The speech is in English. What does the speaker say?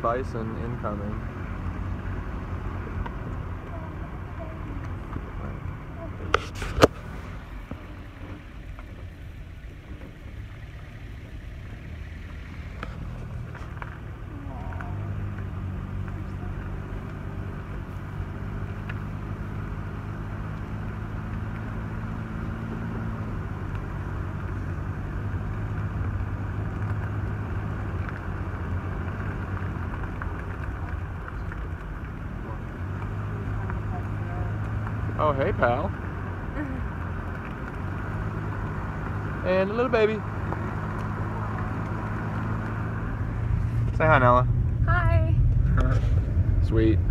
bison incoming. Oh, hey, pal. And a little baby. Say hi, Nella. Hi. Sweet.